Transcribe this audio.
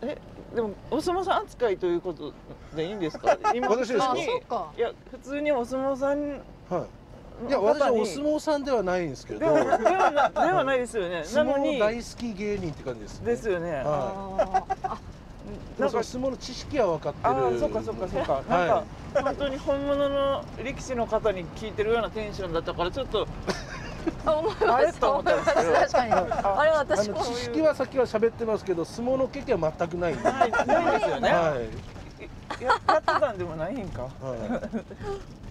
でもお相撲さん扱いということでいいんですか？今私ですか？ 普通にいや普通にお相撲さんはい。いや私はお相撲さんではないんですけど。 ではないですよね。な相のに撲大好き芸人って感じですね。 ですよね。 はい。なんか相撲の知識は分かってる。 ああ、そうかそうかそうか。なんか本当に本物の力士の方に聞いてるようなテンションだったからちょっとあれと思ったんですけど。 確かに。あれ私も知識はさっきは喋ってますけど、相撲の経験は全くないんで。 ないですよね。 はい。 やってたんでもないんか。 はい。